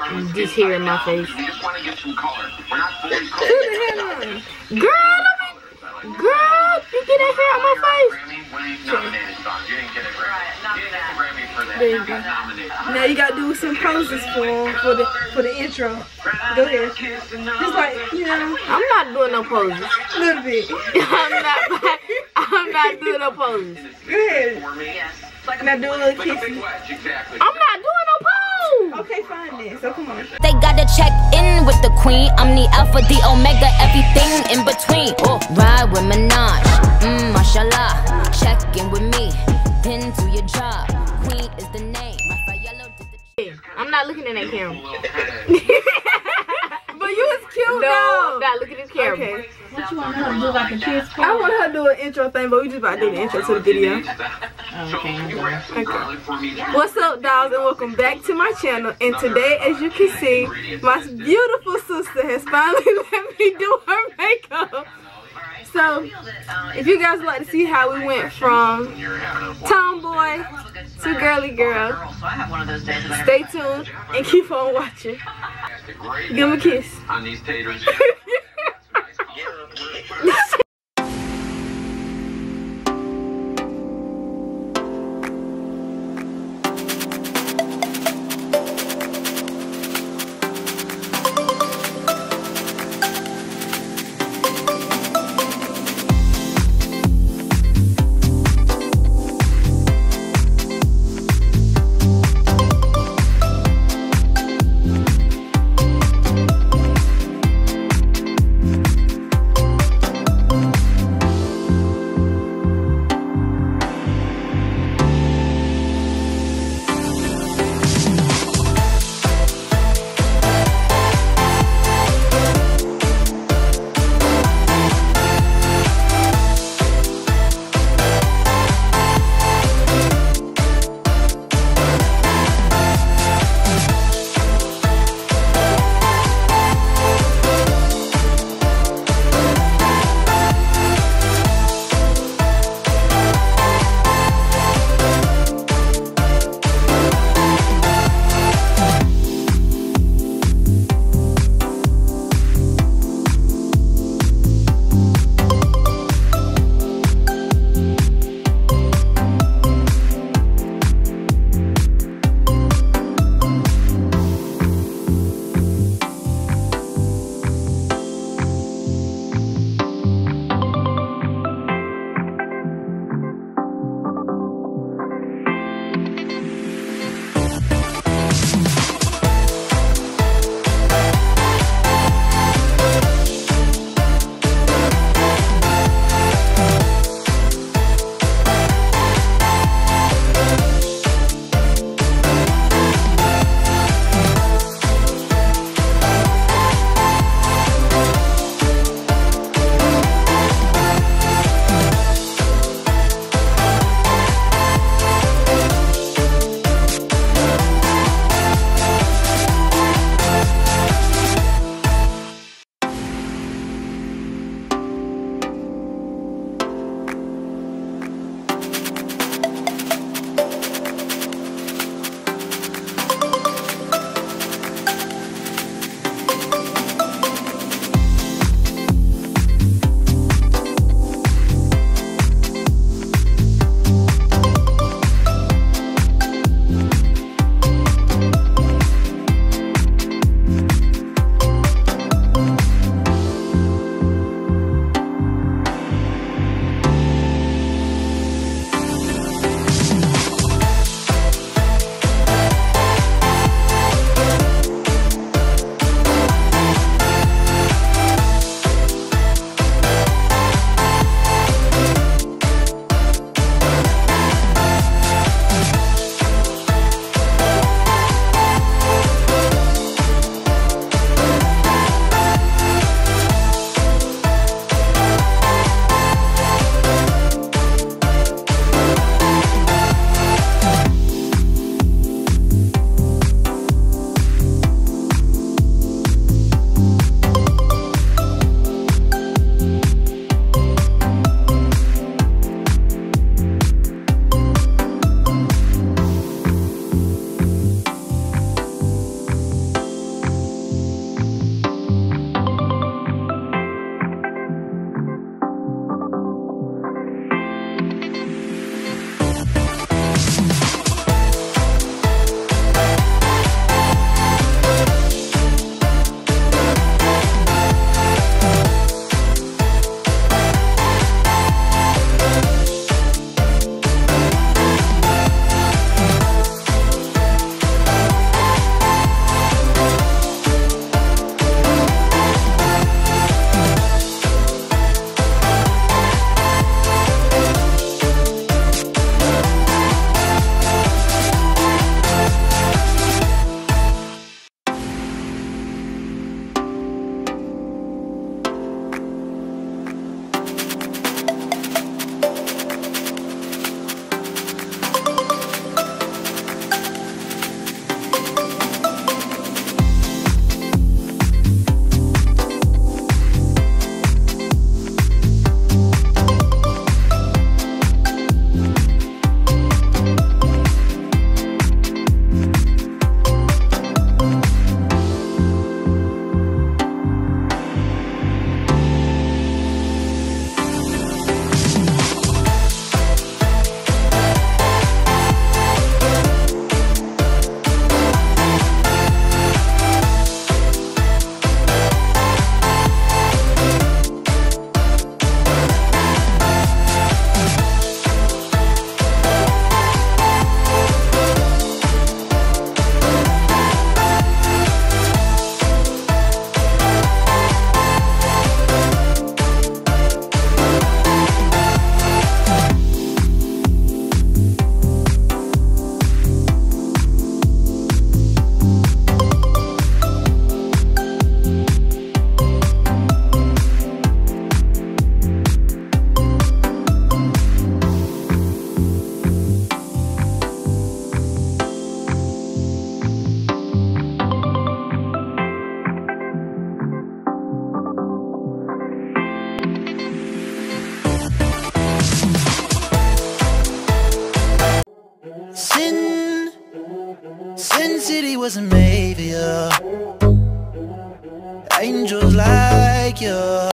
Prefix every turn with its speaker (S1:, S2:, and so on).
S1: This hair in my face.
S2: We just want to get some color. We're not fully
S1: Put the hair on. Girl, girl, you get that hair on my face. There you go. Now you gotta do some poses for the intro. Go ahead. Just like, you know. I'm not doing no poses. A little bit. I'm not doing no poses. Go ahead. Now do a little kissing. I'm not doing no pose. Okay, fine then. So come on.
S3: They gotta check in with the queen. I'm the alpha, the omega, everything in between. Oh, ride with Minaj. Mashallah. Check in with me. Then do your job. Queen is the name.
S1: I'm not looking in that camera. But you was cute though. No, look at this camera. Okay.
S4: What you want her to do, like a kiss?
S1: I want her to do an intro thing, but we just about to do the intro to the video. Okay. What's up, dolls, and welcome back to my channel. And today, as you can see, my beautiful sister has finally let me do her makeup. So, if you guys would like to see how we went from tomboy to girly girl, stay tuned and keep on watching. Give him a kiss.
S2: On these taters.
S5: Sin City wasn't made for you. Angels like you.